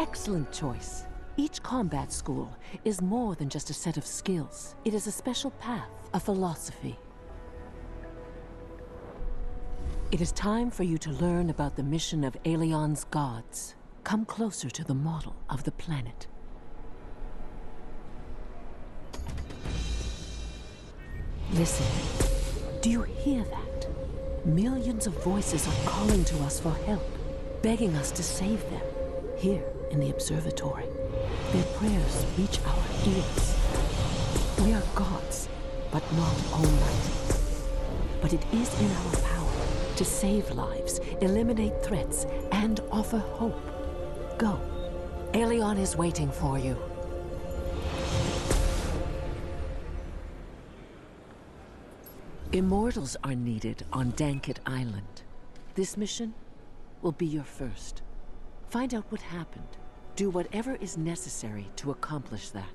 Excellent choice. Each combat school is more than just a set of skills. It is a special path, a philosophy. It is time for you to learn about the mission of Aelion's gods. Come closer to the model of the planet. Listen. Do you hear that? Millions of voices are calling to us for help, begging us to save them. Here in the observatory, their prayers reach our ears. We are gods, but not almighty. But it is in our power to save lives, eliminate threats, and offer hope. Go. Aelion is waiting for you. Immortals are needed on Danket Island. This mission will be your first. Find out what happened. Do whatever is necessary to accomplish that.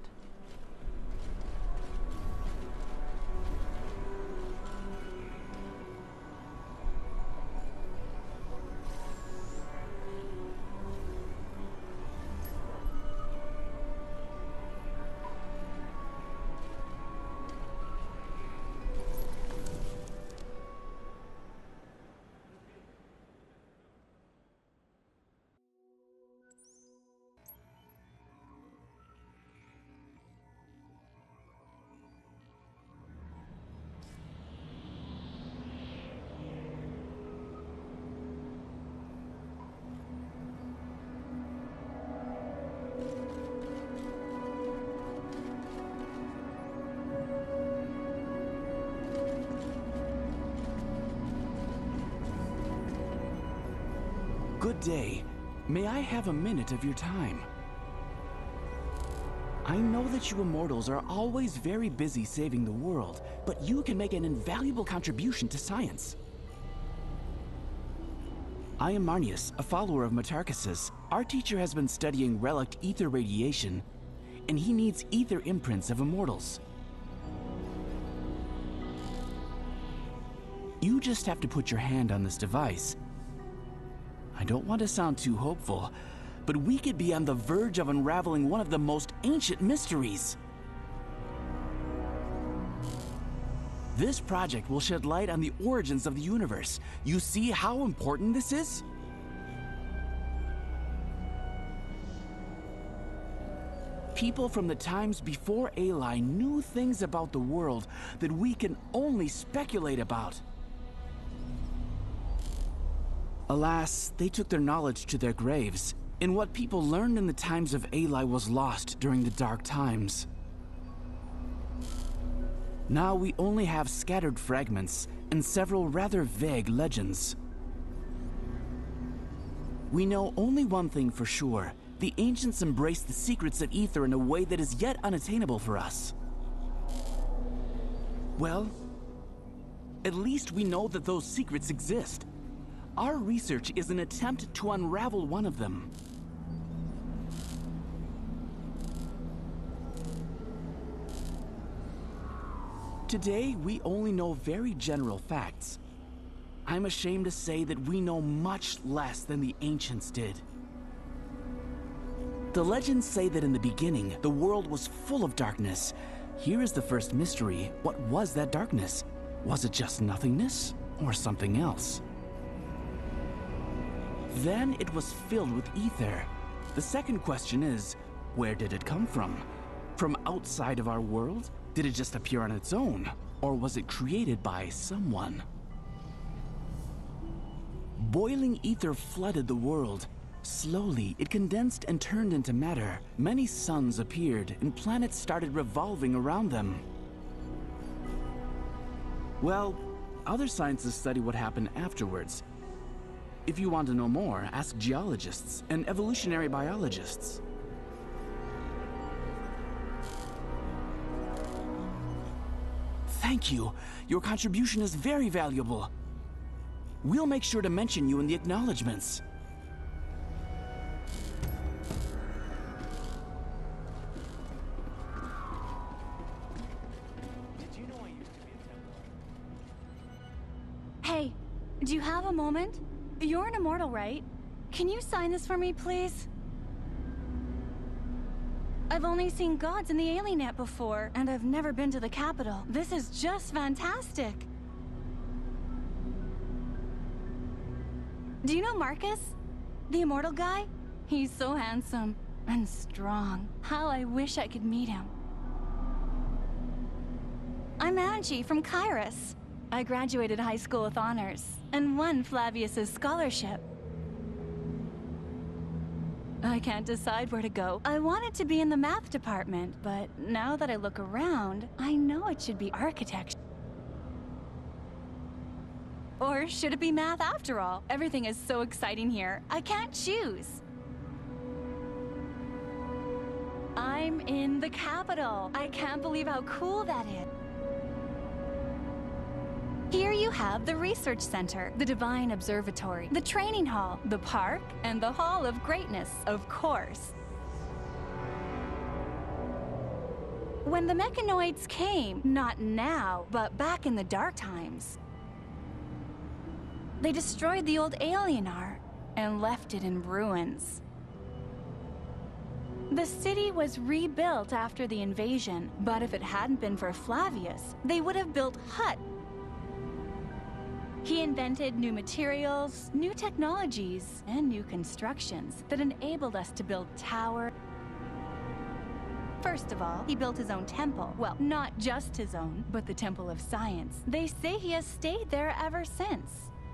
Good day. May I have a minute of your time? I know that you immortals are always very busy saving the world, but you can make an invaluable contribution to science. I am Marnius, a follower of Metarchus's. Our teacher has been studying relic ether radiation, and he needs ether imprints of immortals. You just have to put your hand on this device. I don't want to sound too hopeful, but we could be on the verge of unraveling one of the most ancient mysteries. This project will shed light on the origins of the universe. You see how important this is? People from the times before Aeli knew things about the world that we can only speculate about. Alas, they took their knowledge to their graves, and what people learned in the times of Aeli was lost during the Dark Times. Now we only have scattered fragments and several rather vague legends. We know only one thing for sure. The ancients embraced the secrets of ether in a way that is yet unattainable for us. Well, at least we know that those secrets exist. Our research is an attempt to unravel one of them. Today, we only know very general facts. I'm ashamed to say that we know much less than the ancients did. The legends say that in the beginning, the world was full of darkness. Here is the first mystery. What was that darkness? Was it just nothingness, or something else? Then it was filled with ether. The second question is, where did it come from? From outside of our world? Did it just appear on its own? Or was it created by someone? Boiling ether flooded the world. Slowly, it condensed and turned into matter. Many suns appeared, and planets started revolving around them. Well, other sciences study what happened afterwards. If you want to know more, ask geologists and evolutionary biologists. Thank you. Your contribution is very valuable. We'll make sure to mention you in the acknowledgements. Hey, do you have a moment? You're an immortal, right? Can you sign this for me, please? I've only seen gods in the Alienet before, and I've never been to the capital. This is just fantastic. Do you know Marcus? The immortal guy? He's so handsome and strong. How I wish I could meet him. I'm Angie from Kairos. I graduated high school with honors and won Flavius's scholarship. I can't decide where to go. I wanted to be in the math department, but now that I look around, I know it should be architecture. Or should it be math after all? Everything is so exciting here. I can't choose. I'm in the capital. I can't believe how cool that is. Here you have the Research Center, the Divine Observatory, the Training Hall, the Park, and the Hall of Greatness, of course. When the Mechanoids came, not now, but back in the Dark Times, they destroyed the old Alienar and left it in ruins. The city was rebuilt after the invasion, but if it hadn't been for Flavius, they would have built Hut. He invented new materials, new technologies, and new constructions that enabled us to build towers. First of all, he built his own temple. Well, not just his own, but the Temple of Science. They say he has stayed there ever since.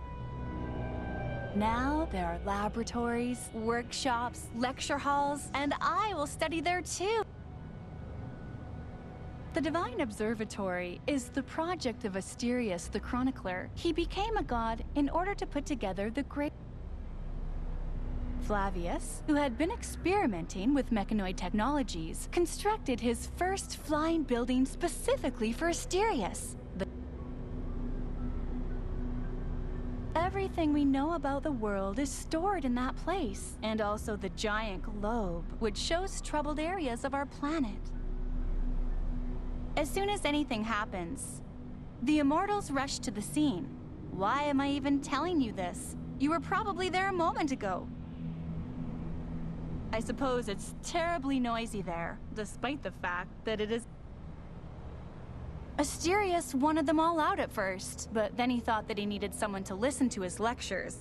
Now there are laboratories, workshops, lecture halls, and I will study there too. The Divine Observatory is the project of Asterius the Chronicler. He became a god in order to put together the great... Flavius, who had been experimenting with mechanoid technologies, constructed his first flying building specifically for Asterius. Everything we know about the world is stored in that place, and also the giant globe, which shows troubled areas of our planet. As soon as anything happens, the Immortals rush to the scene. Why am I even telling you this? You were probably there a moment ago. I suppose it's terribly noisy there, despite the fact that it is... Asterius wanted them all out at first, but then he thought that he needed someone to listen to his lectures.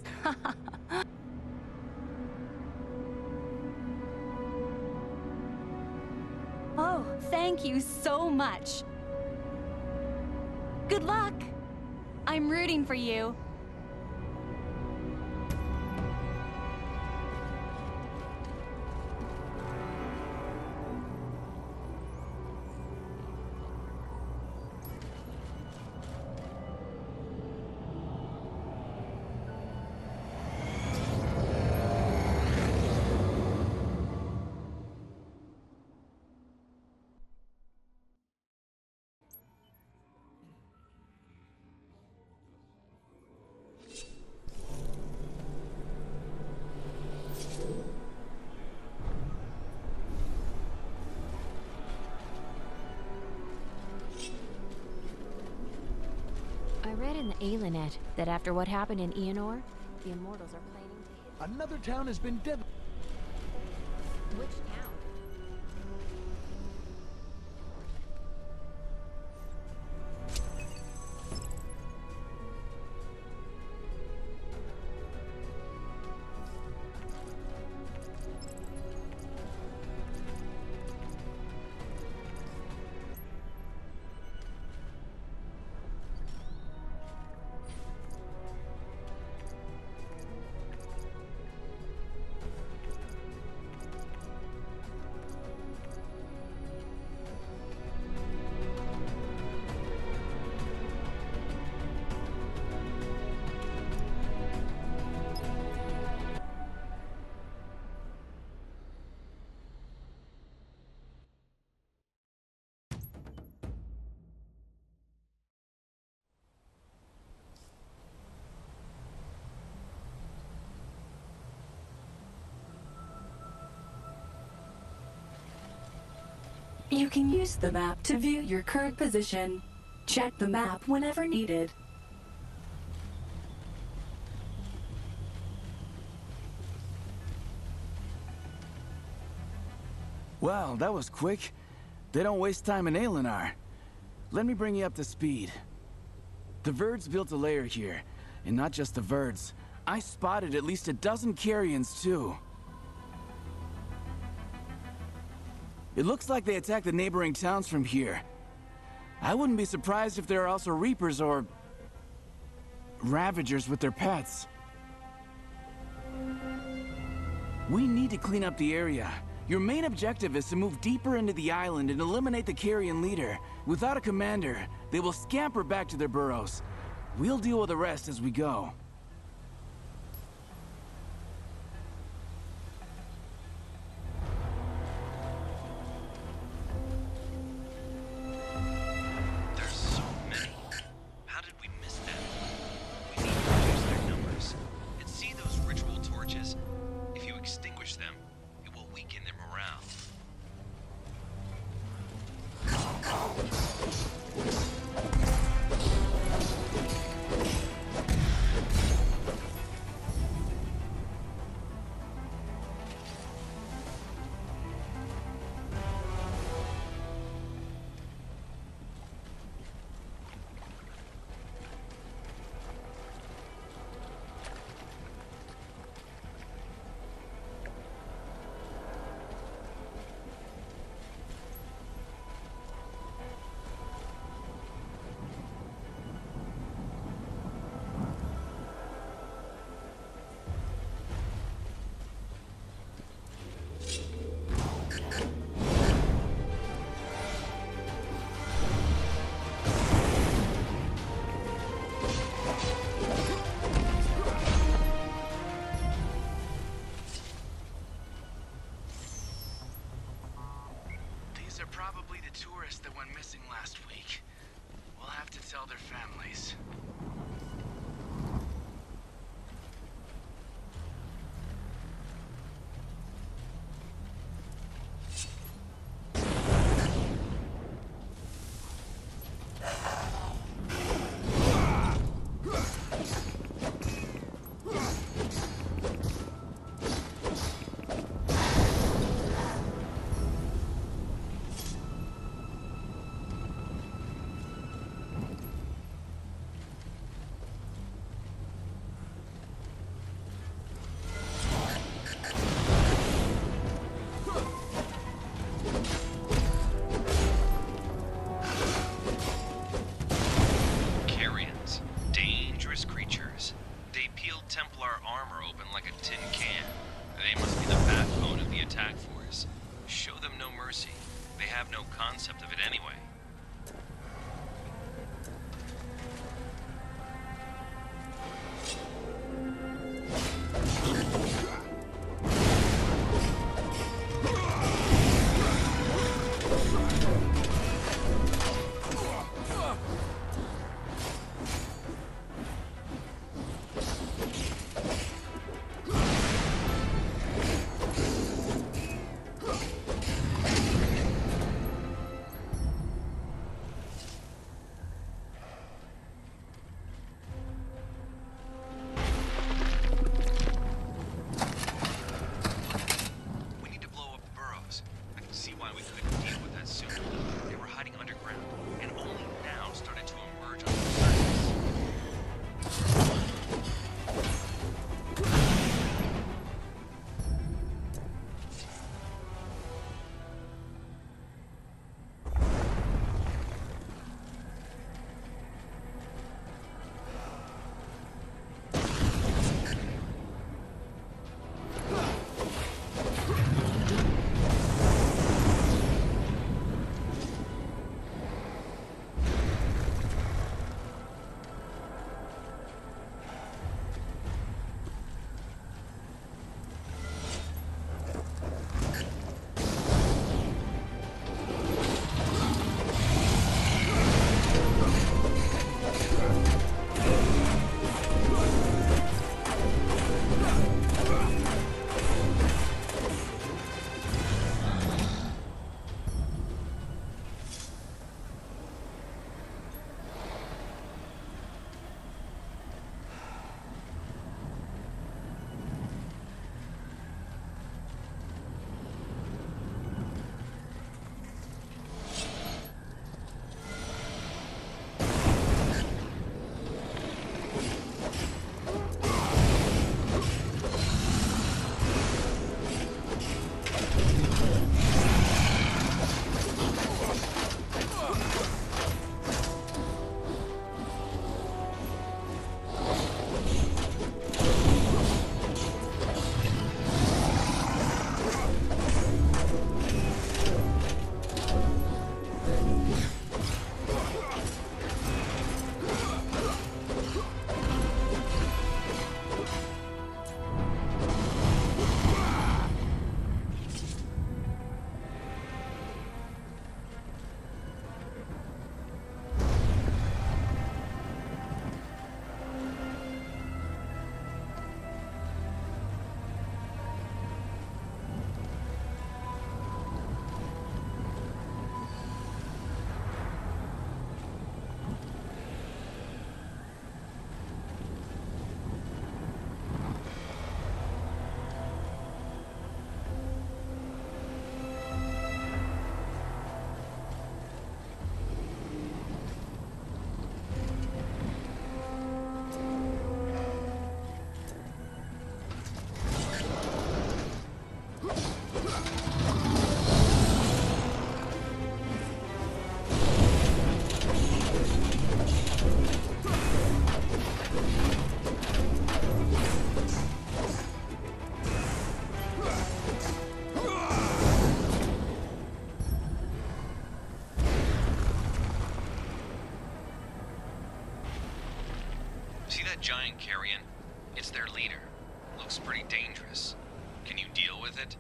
Oh, thank you so much. Good luck. I'm rooting for you. I read in the Alienet that after what happened in Eonor, the Immortals are planning to hit... Another town has been dead. Which town? You can use the map to view your current position. Check the map whenever needed. Well, that was quick. They don't waste time in Aelinar. Let me bring you up to speed. The Verds built a lair here, and not just the Verds. I spotted at least a dozen Carians, too. It looks like they attacked the neighboring towns from here. I wouldn't be surprised if there are also Reapers or Ravagers with their pets. We need to clean up the area. Your main objective is to move deeper into the island and eliminate the Carian leader. Without a commander, they will scamper back to their burrows. We'll deal with the rest as we go. There's so many. How did we miss them? We need to reduce their numbers. And see those ritual torches? If you extinguish them, it will weaken their morale. These are probably the tourists that went missing last week. We'll have to tell their families. Templar armor open like a tin can. They must be the backbone of the attack force. Show them no mercy. They have no concept of it anyway. giant carrion. It's their leader. Looks pretty dangerous. Can you deal with it?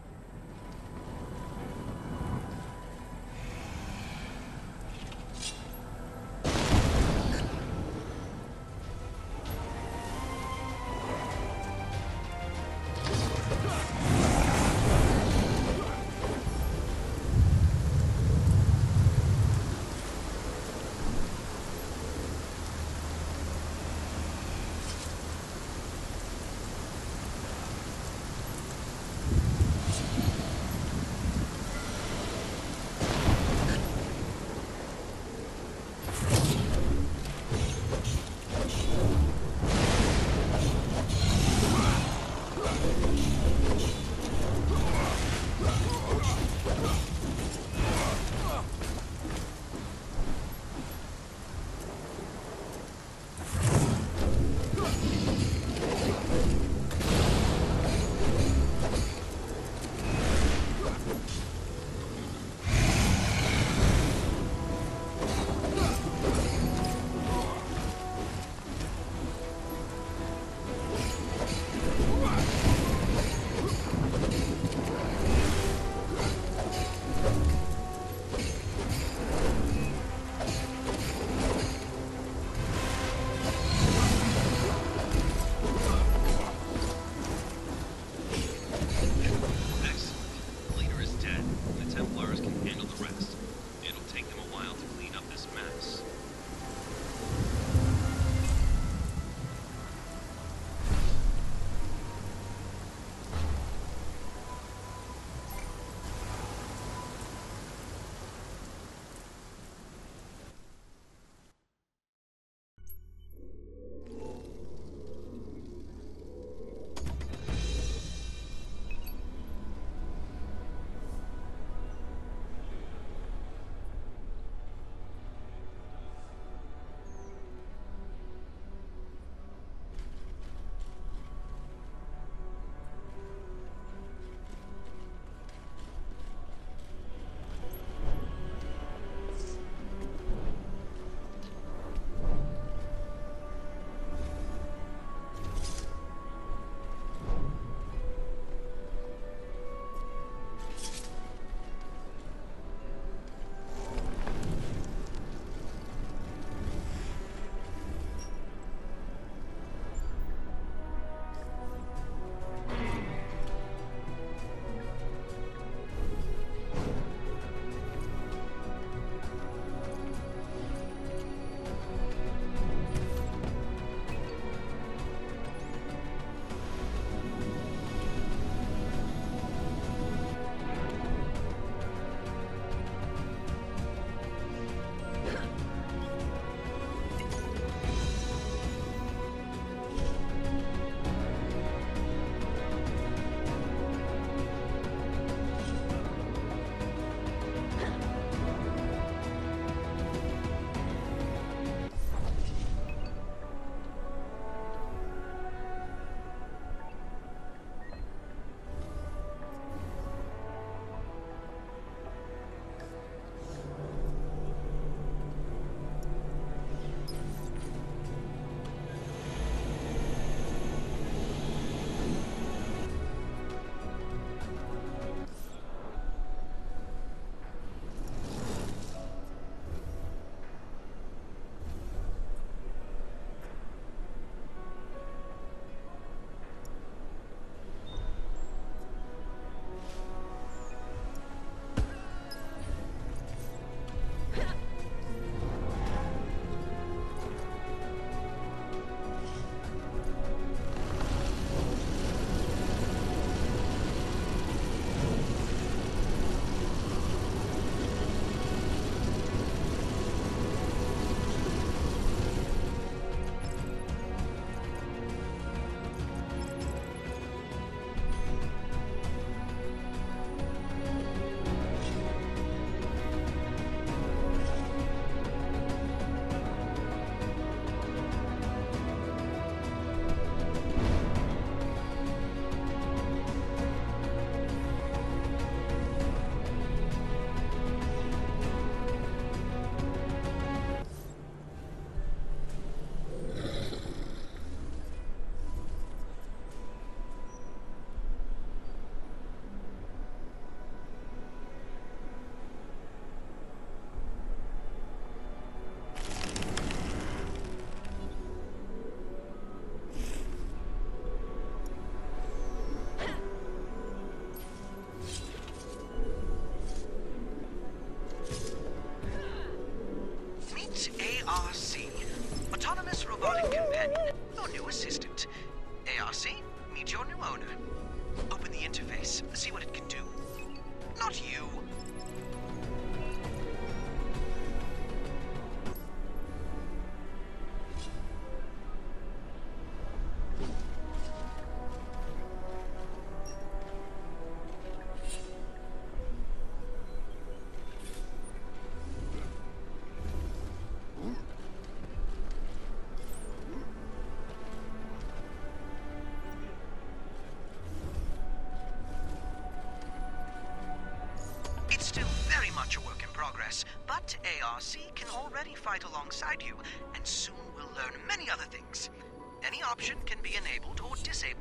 progress, but ARC can already fight alongside you, and soon we'll learn many other things. Any option can be enabled or disabled.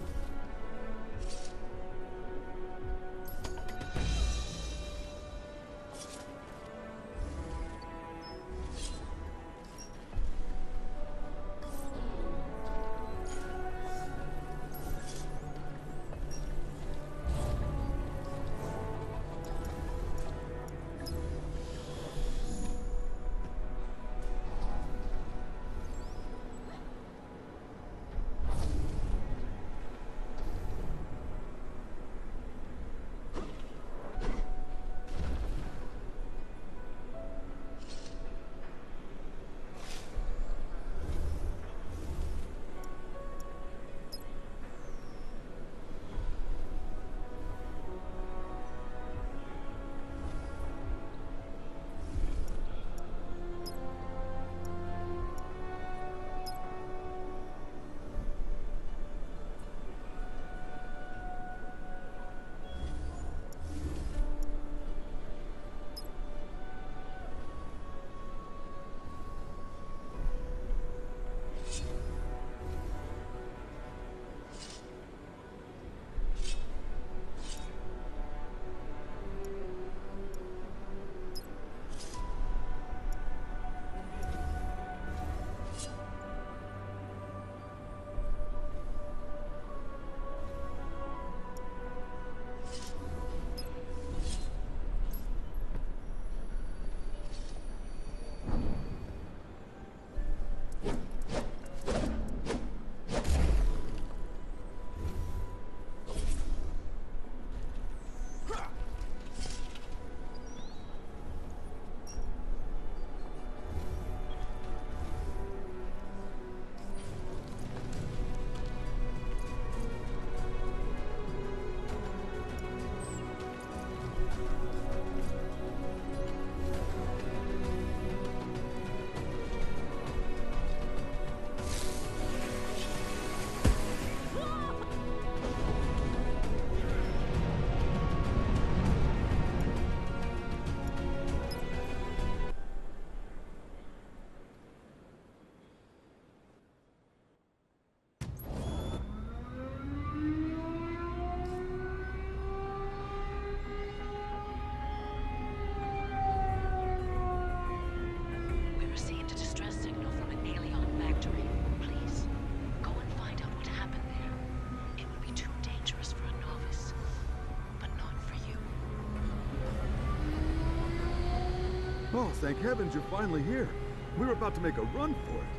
Oh, thank heavens you're finally here. We were about to make a run for it.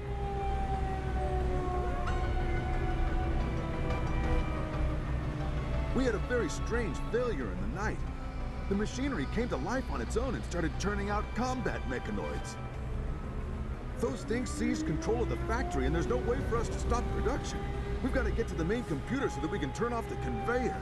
We had a very strange failure in the night. The machinery came to life on its own and started turning out combat mechanoids. Those things seized control of the factory and there's no way for us to stop production. We've got to get to the main computer so that we can turn off the conveyor.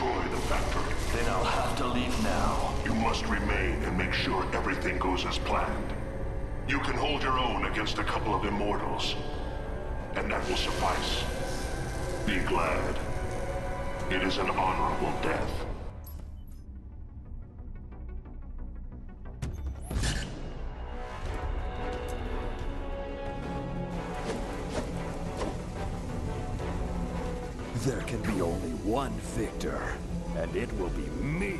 destroy the factory. Then I'll have to leave now. You must remain and make sure everything goes as planned. You can hold your own against a couple of immortals, and that will suffice. Be glad. It is an honorable death. There can be only one victor, and it will be me.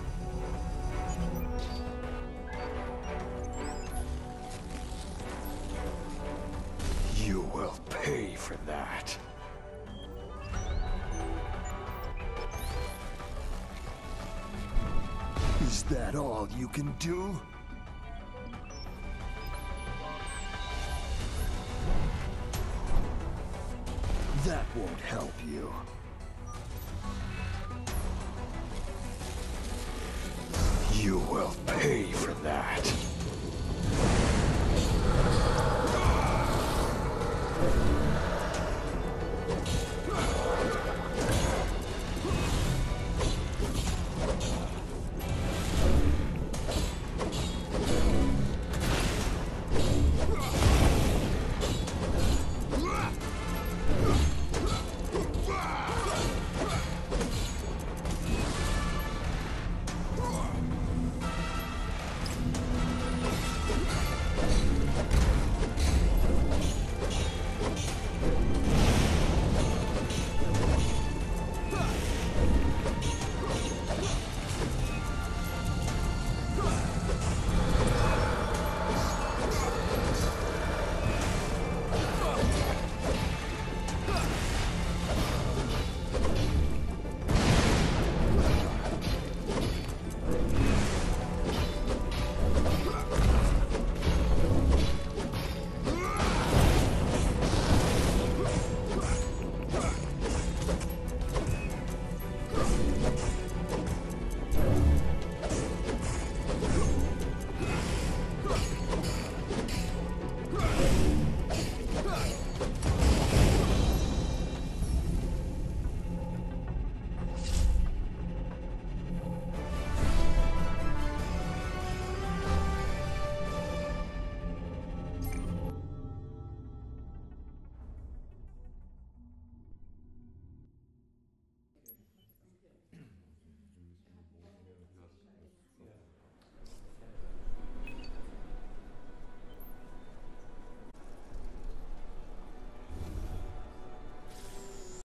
You will pay for that. Is that all you can do? That won't help you. You will pay for that.